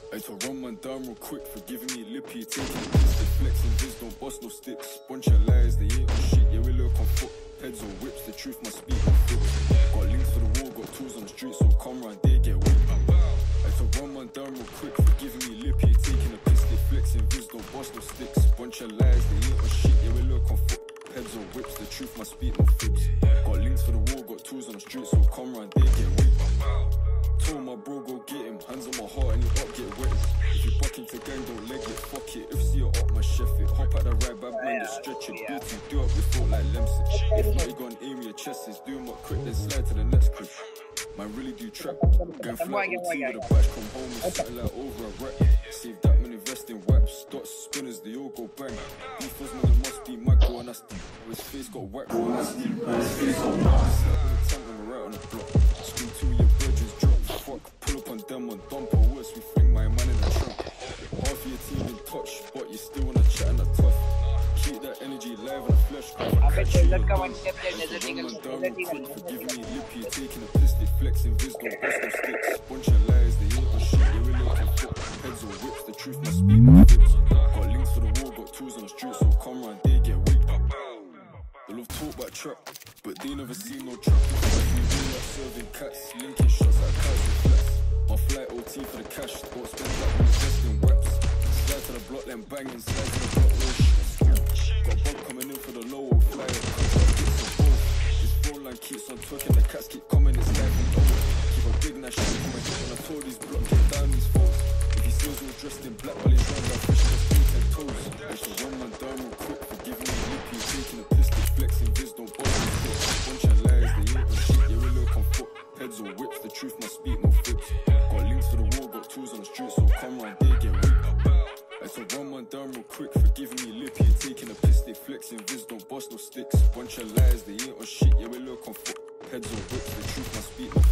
I to run man down real quick for giving me lippy, taking a piss, they flexing viz, don't bust no sticks. Bunch of lies, they ain't on shit, yeah we look on foot. Heads or whips, the truth must speak on foot. Got links for the wall, got tools on the street, so come round, they get whipped. I to run man down real quick for giving me lippy, taking a piss, they flexing viz, don't bust no sticks. Bunch of lies, they ain't on shit, yeah we look on foot. Heads or whips, the truth must speak no fibs. Got links for the wall, got tools on the street, so come round, they get whipped. Told my bro go get him, hands on my heart and you up get wet. If you buck into gang, don't leg it, fuck it. If see you up my chef it, hop at the ride, bad man, just stretch it. Beat do up your throat like Lemsy. If not, you gon' aim your chest, is doing what quick, then slide to the next clip. Man really do trap. Going flat OT with a batch, come home and something like over a rap. Save that man, invest in waps, dots, spinners, they all go bang. Beef was man, it must be my go nasty. His face got whacked, go nasty. His face got nasty. Slap with a tank when we're right on the block. Scream two of your virgins drop. Fuck, pull up on them on dump or worse, we fling my man in the trunk. Half of your team in touch, but you still wanna chat and a tough. Keep that energy live on the flesh. Catch you in the gun. Down real quick for giving me lippy, taking a piss, they flexing viz, don't bust no sticks. Bunch of lies, they ain't on shit, they really looking foot. Heads or whips, the truth must speak no fibs. Got links for the wall, got tools on the street, so come round, they get weak. They love talk about trap, but they never see no trap. We do like serving cats, linking shots like cars and flats. My flight OT for the cash, don't spend that when invest in waps. Slide to the block, then banging, slide to the block, no shit. Got bug coming in for the low, fly it, this phone line keeps on talking, the cats keep coming, it's live and over. Keep a big nice shit on my hip when I told these blocks, get down these phones. If he sees all dressed in black while he's round, I'm fishing his feet and toes. I should run man down real quick for giving me lippy, taking a piss, they flexing viz, don't bust no sticks. Bunch of lies, they ain't on shit, yeah we look on foot. Heads or whips, the truth must speak no fibs. Got links for the wall, got tools on the street, so come round, they get whipped. I to run man down real quick for giving me lippy, taking a piss, they flexing viz, don't bust no sticks. Bunch of lies, they ain't on shit, yeah we look on foot. Heads or whips, the truth must speak no